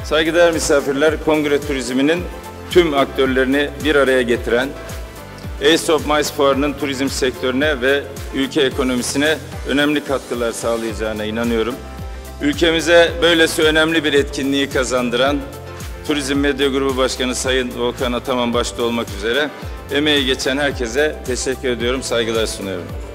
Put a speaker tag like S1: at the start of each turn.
S1: Saygıdeğer misafirler, kongre turizminin tüm aktörlerini bir araya getiren Ace of Mice Fuarı'nın turizm sektörüne ve ülke ekonomisine önemli katkılar sağlayacağına inanıyorum. Ülkemize böylesi önemli bir etkinliği kazandıran Turizm Medya Grubu Başkanı Sayın Volkan Ataman başta olmak üzere emeği geçen herkese teşekkür ediyorum, saygılar sunuyorum.